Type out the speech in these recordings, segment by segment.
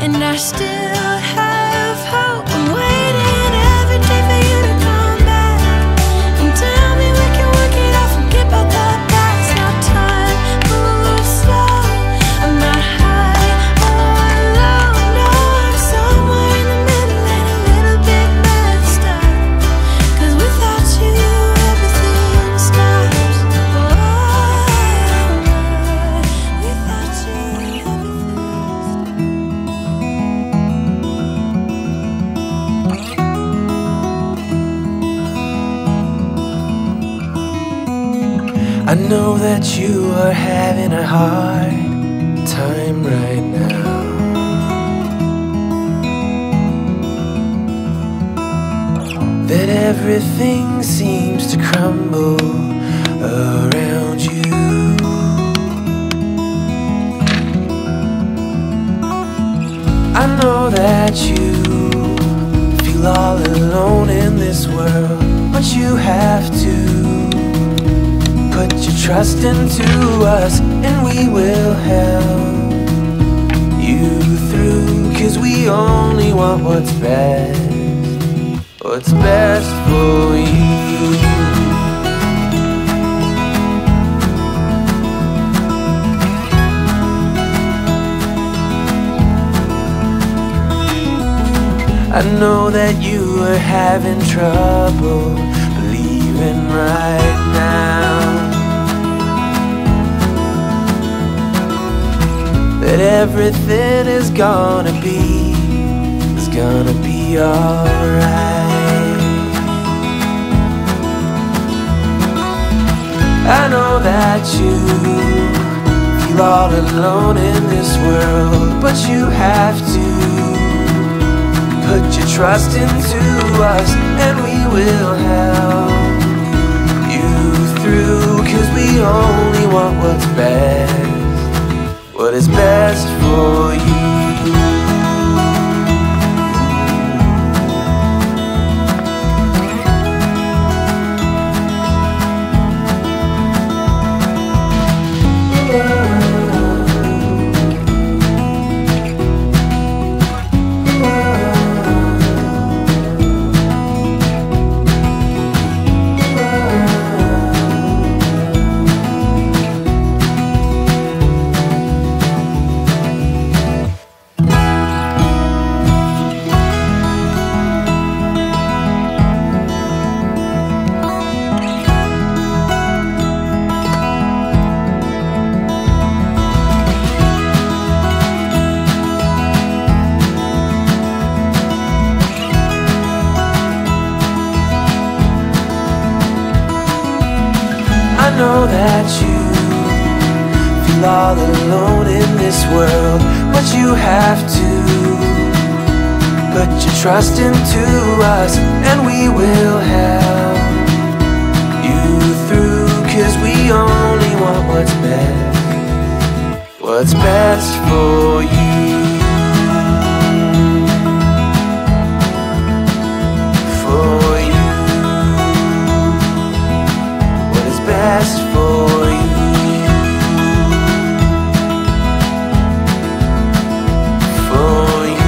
and I still have hope. I'm waiting every day for you to come back and tell me we can work it out, forget about the past. Now time moves slow, I'm not high or low, no, I'm somewhere in the middle and a little bit messed up, 'cause without you everything stops. Without you everything stops. I know that you are having a hard time right now. That everything seems to crumble around you. I know that you feel all alone in this world, but you have to put your trust into us, and we will help you through, 'cause we only want what's best for you. I know that you are having trouble believing right now that everything is gonna be alright. I know that you feel all alone in this world, but you have to put your trust into us, and we will help you through, 'cause we only want what's best, what is best for you. I know that you feel all alone in this world, but you have to put your trust into us, and we will help you through, 'cause we only want what's best for you. Best for you. For you.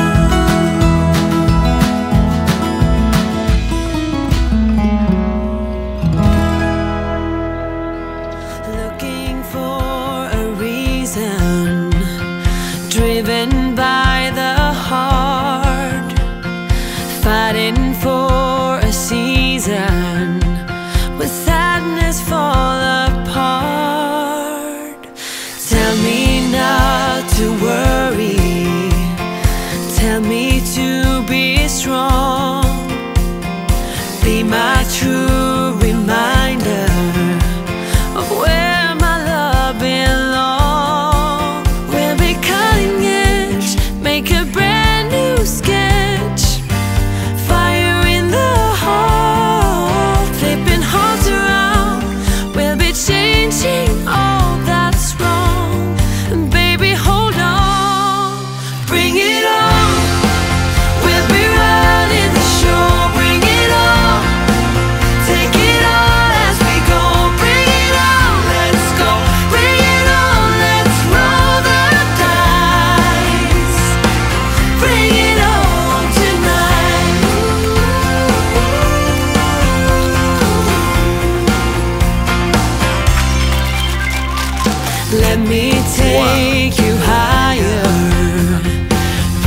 Looking for a reason, driven by the heart, fighting for a season, with sadness fall apart. Tell me not to worry, tell me to be strong, be my true reminder of where my love belongs. We'll be cutting edge, make a brand new sketch, fire in the heart, flipping hearts around. We'll be changing all that's wrong, and baby hold on, bring it on. We'll be running the show, bring it on, take it all as we go, bring it on, let's go, bring it on, let's roll the dice.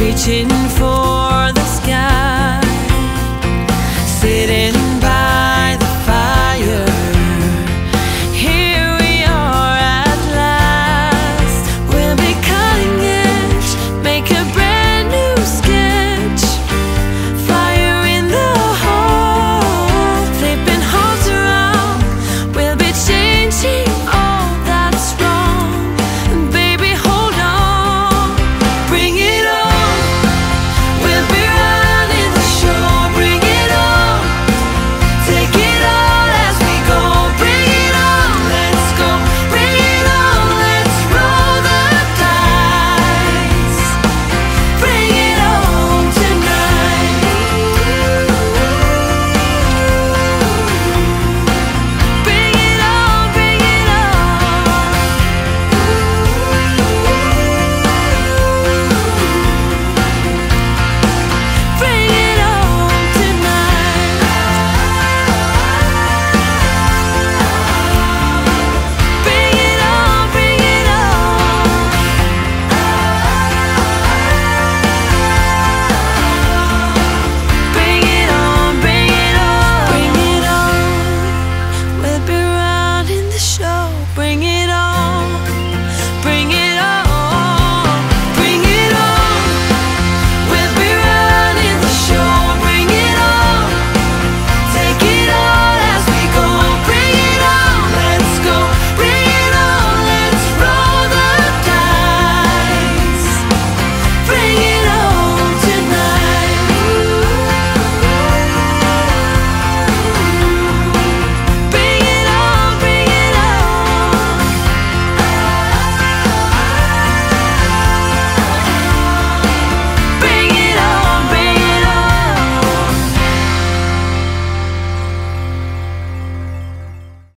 reaching for